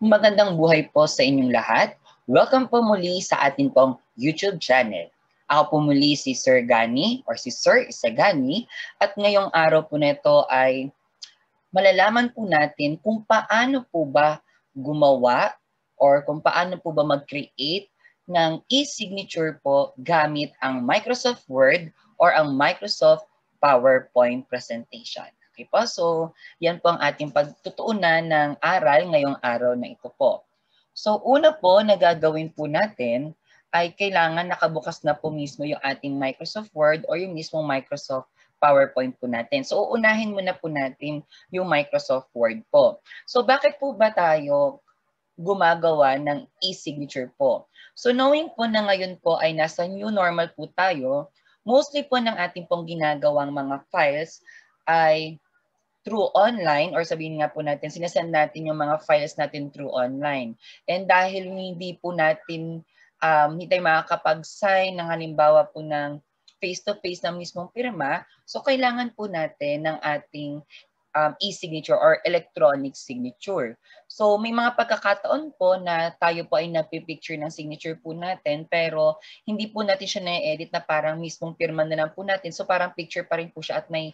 Magandang buhay po sa inyong lahat. Welcome po muli sa atin pong YouTube channel. Ako po muli si Sir Gani or si Sir Isagani at ngayong araw po nito ay malalaman po natin kung paano po ba gumawa or kung paano po ba mag-create ng e-signature po gamit ang Microsoft Word or ang Microsoft PowerPoint presentation. Okay po, so yan po ang ating pagtutuunan ng aral ngayong araw na ito po. So una po na gagawin po natin ay kailangan nakabukas na po mismo yung ating Microsoft Word or yung mismong Microsoft PowerPoint po natin. So uunahin muna po natin yung Microsoft Word po. So bakit po ba tayo gumagawa ng e-signature po? So knowing po na ngayon po ay nasa new normal po tayo, mostly po ng ating pong ginagawang mga files ay through online or sabihin nga po natin, sinasend natin yung mga files natin through online. And dahil hindi po natin, hindi tayo makakapag-sign ng halimbawa po ng face-to-face ng mismong pirma, so kailangan po natin ng ating e-signature or electronic signature. So may mga pagkakataon po na tayo po ay napipicture ng signature po natin pero hindi po natin siya na-edit na parang mismong pirma na lang po natin. So parang picture pa rin po siya at may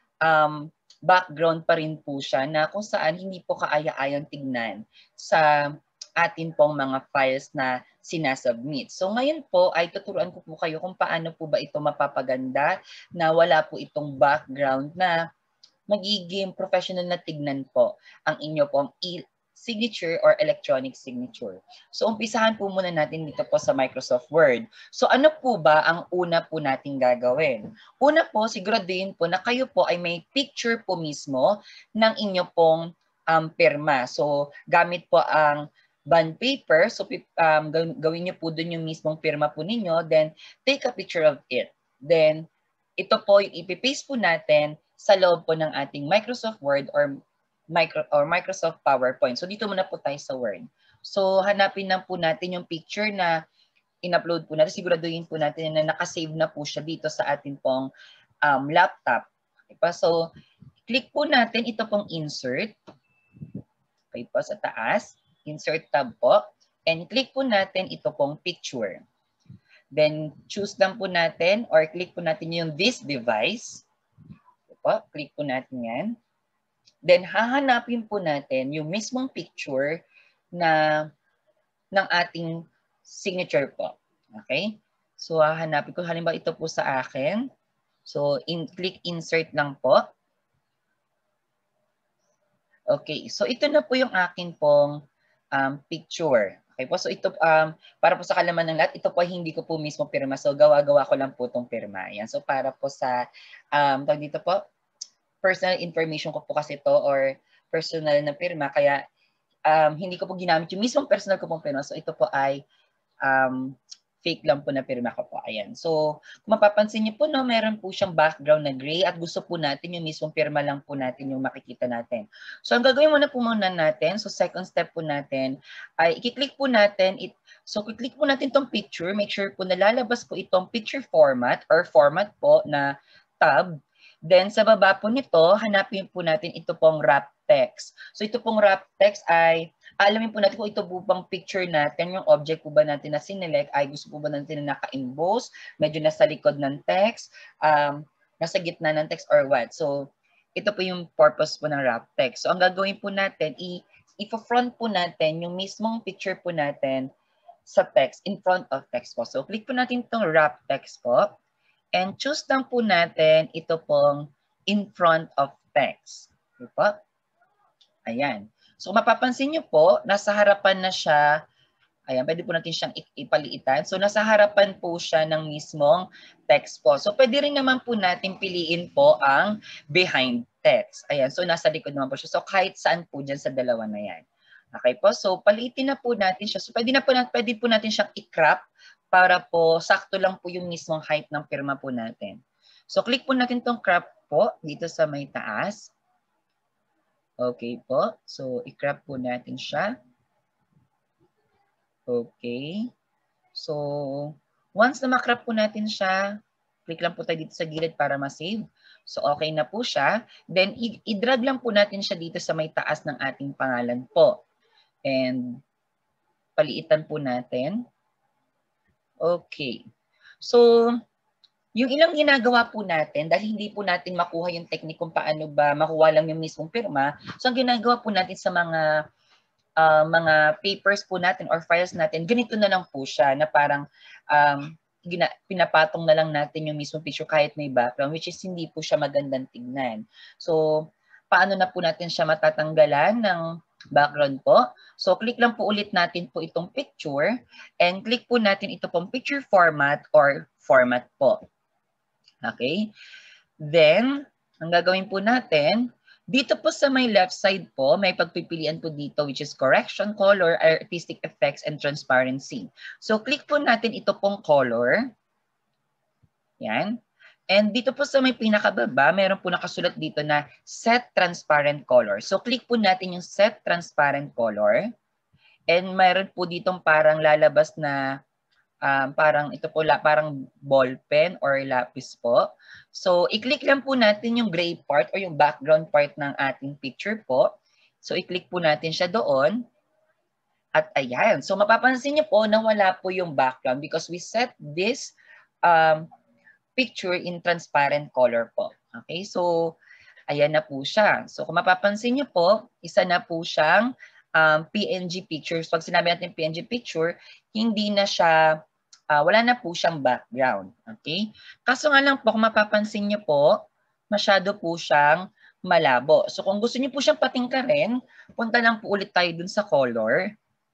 background pa rin po siya na kung saan hindi po kaaya-ayang tignan sa atin pong mga files na sinasubmit. So ngayon po ay tuturuan ko po kayo kung paano po ba ito mapapaganda na wala po itong background na magiging professional na tignan po ang inyo pong signature or electronic signature. So umpisahan po muna natin dito po sa Microsoft Word. So ano po ba ang una po nating gagawin? Una po, siguraduhin po na kayo po ay may picture po mismo ng inyo pong pirma. So gamit po ang bond paper. So gawin niyo po dun yung mismong pirma po ninyo. Then take a picture of it. Then ito po yung ipipaste po natin sa loob po ng ating Microsoft Word or Microsoft PowerPoint. So dito muna po tayo sa Word. So hanapin na po natin yung picture na in-upload po natin. Siguraduhin po natin na nakasave na po siya dito sa ating pong laptop. Okay, so click po natin ito pong insert. Okay po, sa taas. Insert tab po. And click po natin ito pong picture. Then choose lang po natin or click po natin yung this device. Okay po, click po natin yan. Then hahanapin po natin yung mismong picture na ng ating signature po. Okay? So hahanapin ko, halimbawa ito po sa akin. So click insert lang po. Okay, so ito na po yung akin pong picture. Okay po, so ito para po sa kalaman ng lahat, ito po hindi ko po mismo pirma. So gawa-gawa ko lang po itong pirma. Yan. So para po sa tawag dito po, personal information ko po kasi ito or personal na pirma. Kaya hindi ko po ginamit yung mismong personal ko pong pirma. So ito po ay fake lang po na pirma ko po. Ayan. So kung mapapansin niyo po, no, meron po siyang background na gray at gusto po natin yung mismong pirma lang po natin yung makikita natin. So ang gagawin muna natin, so second step po natin ay i-click po natin. So i-click po natin itong picture. Make sure po na lalabas po itong picture format or format po na tab. Then sa baba po nito, hanapin po natin ito pong wrap text. So ito pong wrap text ay alamin po natin kung ito po bang picture natin, yung object po ba natin na sinelect ay gusto po ba natin na naka-emboss, medyo nasa likod ng text, nasa gitna ng text or what. So ito po yung purpose po ng wrap text. So ang gagawin po natin, i-front po natin yung mismong picture po natin sa text, in front of text po. So click po natin itong wrap text po. And choose lang po natin ito pong in front of text. Okay po? Ayan. So mapapansin nyo po, nasa harapan na siya. Ayan, pwede po natin siyang ipaliitan. So nasa harapan po siya ng mismong text po. So pwede rin naman po natin piliin po ang behind text. Ayan, so nasa likod naman po siya. So kahit saan po dyan sa dalawa na yan. Okay po, so paliitin na po natin siya. So pwede po natin siyang i-crop para po sakto lang po yung mismong height ng pirma po natin. So click po natin tong crop po dito sa may taas. Okay po. So, i-crop po natin siya. Okay. So, once na ma-crop po natin siya, click lang po tayo dito sa gilid para ma-save. So, okay na po siya. Then, i-drag lang po natin siya dito sa may taas ng ating pangalan po. And paliitan po natin. Okay. So, yung ilang ginagawa po natin, dahil hindi po natin makuha yung technique kung paano ba makuha lang yung mismong pirma, so ang ginagawa po natin sa mga papers po natin or files natin, ganito na lang po siya na parang pinapatong na lang natin yung mismong picture kahit may background, which is hindi po siya magandang tignan. So, paano na po natin siya matatanggalan ng background po? So, click lang po ulit natin po itong picture and click po natin ito pong picture format or format po. Okay? Then, ang gagawin po natin, dito po sa may left side po, may pagpipilian po dito which is correction, color, artistic effects, and transparency. So, click po natin ito pong color. Yan. And dito po sa may pinakababa, meron po nakasulat dito na set transparent color. So, click po natin yung set transparent color. And meron po ditong parang lalabas na parang ito po parang ball pen or lapis po. So, i-click lang po natin yung gray part or yung background part ng ating picture po. So, i-click po natin siya doon. At ayan. So, mapapansin niyo po na wala po yung background because we set this picture in transparent color po. Okay? So, ayan na po siya. So, kung mapapansin niyo po, isa na po siyang PNG pictures. Pag sinabi natin PNG picture, hindi na siya wala na po siyang background. Okay? Kaso nga lang po, kung mapapansin niyo po, masyado po siyang malabo. So kung gusto niyo po siyang patingkarin, punta lang po ulit tayo dun sa color.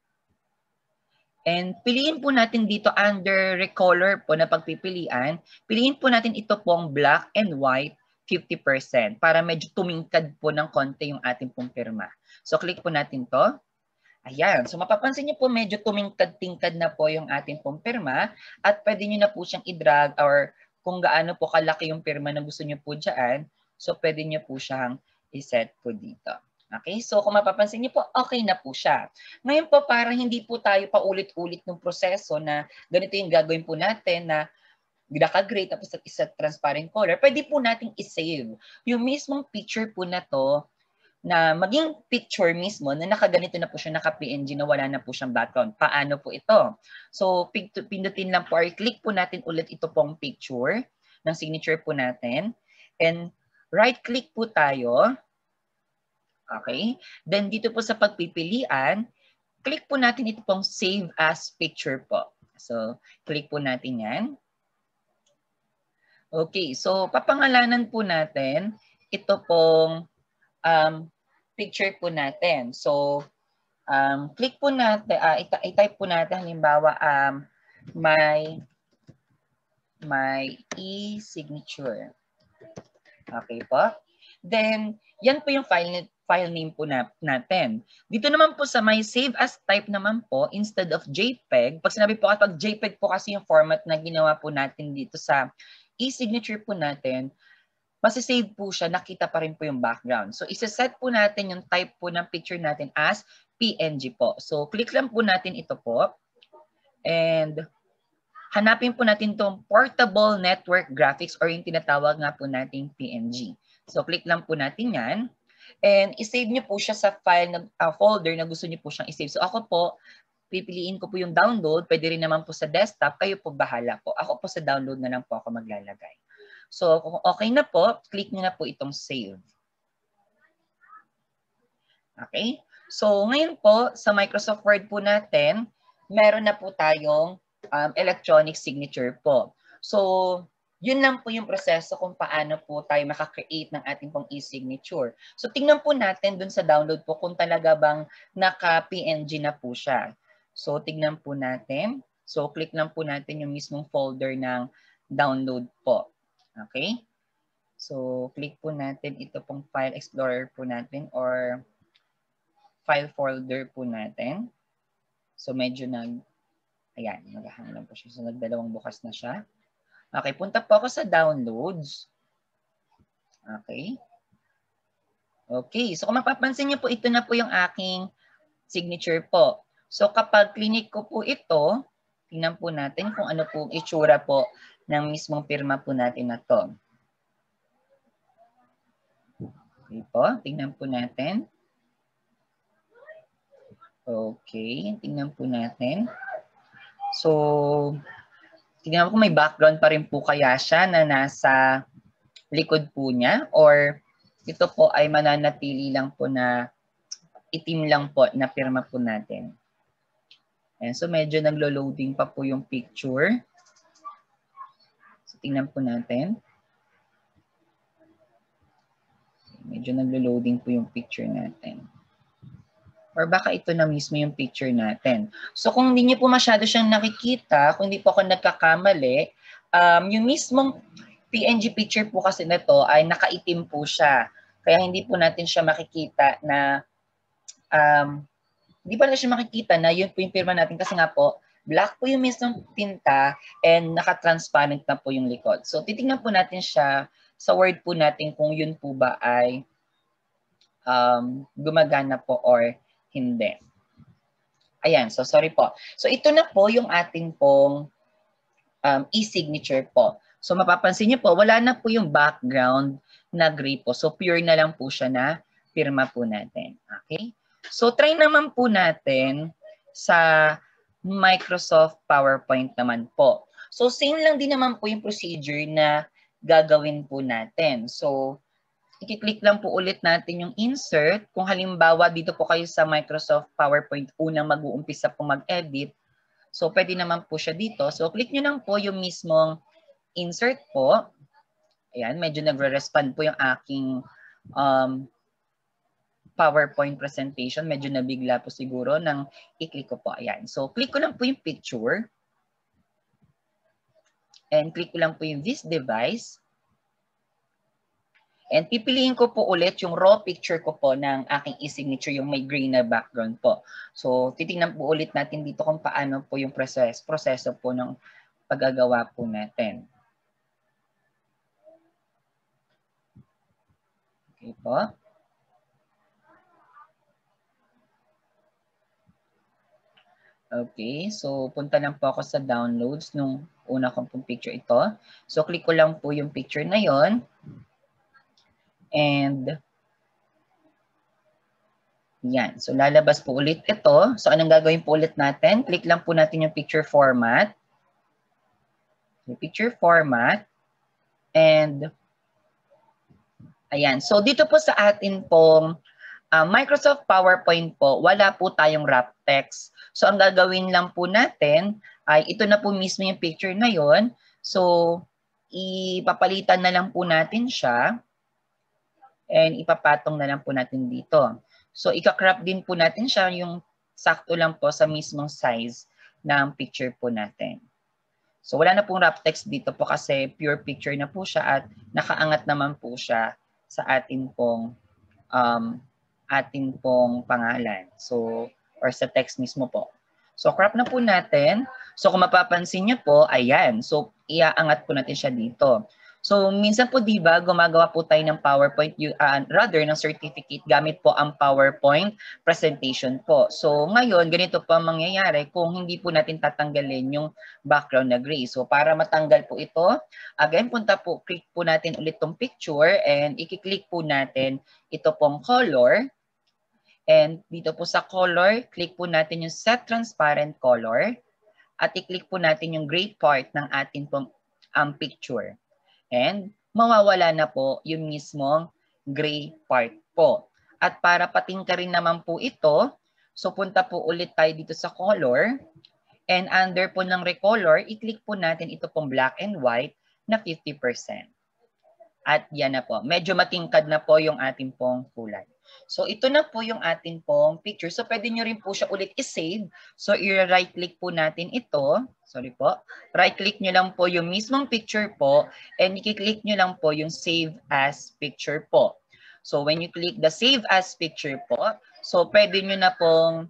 And piliin po natin dito under recolor po na pagpipilian, piliin po natin ito pong black and white 50% para medyo tumingkad po ng konti yung ating pong pirma. So click po natin to. Ayan. So mapapansin niyo po medyo tumingkad-tingkad na po yung ating pong pirma at pwede niyo na po siyang i-drag or kung gaano po kalaki yung pirma na gusto niyo po dyan, so pwede niyo po siyang i-set po dito. Okay? So kung mapapansin niyo po, okay na po siya. Ngayon po, para hindi po tayo paulit-ulit ng proseso na ganito yung gagawin po natin na naka-gray tapos isa transparent color, pwede po nating i-save yung mismong picture po na to na maging picture mismo na nakaganito na po siya, naka-PNG na wala na po siyang background. Paano po ito? So, pindutin lang po or click po natin ulit ito pong picture ng signature po natin. And right-click po tayo. Okay? Then dito po sa pagpipilian, click po natin ito pong Save as Picture po. So, click po natin yan. Okay, so papangalanan po natin ito pong picture po natin. So, click po natin, i-type po natin halimbawa my e-signature. Okay po? Then, yan po yung file name po natin. Dito naman po sa may save as type naman po, instead of JPEG, pag sinabi po kapag JPEG po kasi yung format na ginawa po natin dito sa e-signature po natin, masisave po siya, nakita pa rin po yung background. So, isa-set po natin yung type po ng picture natin as PNG po. So, click lang po natin ito po. And hanapin po natin itong Portable Network Graphics or yung tinatawag nga po nating PNG. So, click lang po natin yan. And isave nyo po siya sa file folder na gusto nyo po siyang isave. So, ako po, pipiliin ko po yung download. Pwede rin naman po sa desktop. Kayo po bahala po. Ako po sa download na lang po ako maglalagay. So, kung okay na po, click nyo na po itong save. Okay? So, ngayon po, sa Microsoft Word po natin, meron na po tayong electronic signature po. So, yun lang po yung proseso kung paano po tayo makakreate ng ating pong e-signature. So, tingnan po natin dun sa download po kung talaga bang naka-PNG na po siya. So, tignan po natin. So, click lang po natin yung mismong folder ng download po. Okay? So, click po natin ito pong file explorer po natin or file folder po natin. So, medyo ayan, naghahang lang po siya. So, nagdalawang bukas na siya. Okay, punta po ako sa downloads. Okay. Okay, so kung mapapansin niyo po, ito na po yung aking signature po. So, kapag clinic ko po ito, tingnan po natin kung ano po itsura po ng mismong pirma po natin na to. Okay po, tingnan po natin. Okay, tingnan po natin. So, tingnan ko may background pa rin po kaya siya na nasa likod po niya or ito po ay mananatili lang po na itim lang po na pirma po natin. Ayan, so medyo naglo-loading pa po yung picture. So, tingnan po natin. Medyo naglo-loading po yung picture natin. Or baka ito na mismo yung picture natin. So kung hindi niyo po masyado siyang nakikita, kung hindi po ako nagkakamali, yung mismong PNG picture po kasi na to ay nakaitim po siya. Kaya hindi po natin siya makikita na, hindi pa natin siya makikita na yun po yung pirma natin kasi nga po, black po yung mismong tinta and naka-transparent na po yung likod. So titingnan po natin siya sa word po natin kung yun po ba ay gumagana po or hindi. Ayan, so sorry po. So ito na po yung ating pong e-signature po. So mapapansin niyo po, wala na po yung background na gray po. So pure na lang po siya na pirma po natin. Okay? So try naman po natin sa Microsoft PowerPoint naman po. So same lang din naman po yung procedure na gagawin po natin. So i-click lang po ulit natin yung insert. Kung halimbawa dito po kayo sa Microsoft PowerPoint unang mag-uumpisa po mag-edit, so pwede naman po siya dito. So click nyo lang po yung mismong insert po. Ayan, medyo nagre-respond po yung aking PowerPoint presentation. Medyo nabigla po siguro nang i-click ko po. Ayan, so click ko lang po yung picture. And click ko lang po yung this device. And pipiliin ko po ulit yung raw picture ko po ng aking e-signature, yung may gray na background po. So, titingnan po ulit natin dito kung paano po yung proseso po ng paggagawa po natin. Okay po. Okay, so punta lang po ako sa downloads nung una kong pong picture ito. So, click ko lang po yung picture na yon. And yan. So, lalabas po ulit ito. So, anong gagawin po ulit natin? Click lang po natin yung picture format. Yung picture format. And, ayan. So, dito po sa atin pong Microsoft PowerPoint po, wala po tayong wrap text. So, ang gagawin lang po natin ay ito na po mismo yung picture na yon. So, ipapalitan na lang po natin siya. And ipapatong na lang po natin dito. So, ika-crop din po natin siya yung sakto lang po sa mismong size ng picture po natin. So, wala na pong wrap text dito po kasi pure picture na po siya at nakaangat naman po siya sa atin pong pangalan. So, or sa text mismo po. So, crop na po natin. So, kung mapapansin niyo po, ayan. So, iaangat po natin siya dito. So, minsan po, di ba, gumagawa po tayo ng PowerPoint, rather ng certificate gamit po ang PowerPoint presentation po. So, ngayon, ganito po ang mangyayari kung hindi po natin tatanggalin yung background na gray. So, para matanggal po ito, again, click po natin ulit tong picture and i-click po natin ito pong color. And dito po sa color, click po natin yung set transparent color at i-click po natin yung gray part ng ating pong picture. And mawawala na po yung mismong gray part po. At para patingkarin naman po ito, so punta po ulit tayo dito sa color. And under po ng recolor, i-click po natin ito pong black and white na 50%. At yan na po. Medyo matingkad na po yung ating pong kulay. So ito na po yung ating pong picture. So pwede nyo rin po siya ulit i-save. So i-right click po natin ito. Sorry po. Right click nyo lang po yung mismong picture po and i-click nyo lang po yung save as picture po. So when you click the save as picture po, so pwede nyo na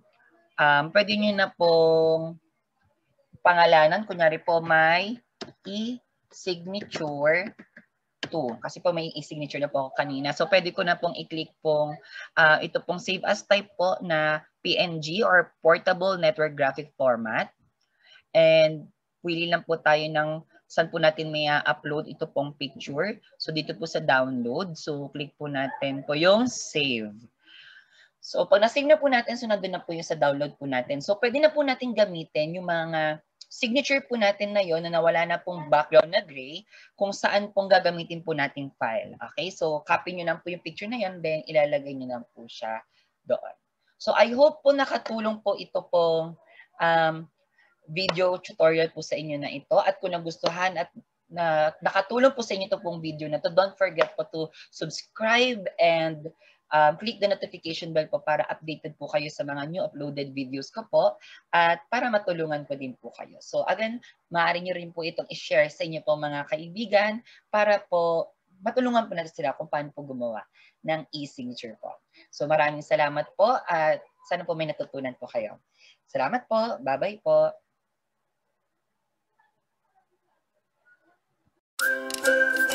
pong pangalanan. Kunyari po may e-signature 2. Kasi po may e-signature na po ako kanina. So pwede ko na pong i-click pong ito pong save as type po na PNG or Portable Network Graphic Format. And pili lang po tayo ng saan po natin may upload ito pong picture. So dito po sa download. So click po natin po yung save. So pag nasave na po natin, so nandun na po yung sa download po natin. So pwede na po natin gamitin yung mga signature po natin na yon na nawala na pong background na gray kung saan pong gagamitin po nating file. Okay, so copy nyo lang po yung picture na yon, then ilalagay nyo lang po siya doon. So I hope po nakatulong po ito pong video tutorial po sa inyo na ito, at kung nagustuhan at nakatulong po sa inyo ito pong video na to, don't forget po to subscribe and click the notification bell po para updated po kayo sa mga new uploaded videos ko po at para matulungan ko din po kayo. So again, maaari nyo rin po itong i-share sa inyo po mga kaibigan para po matulungan po natin sila kung paano po gumawa ng e-signature po. So maraming salamat po at sana po may natutunan po kayo. Salamat po. Bye-bye po.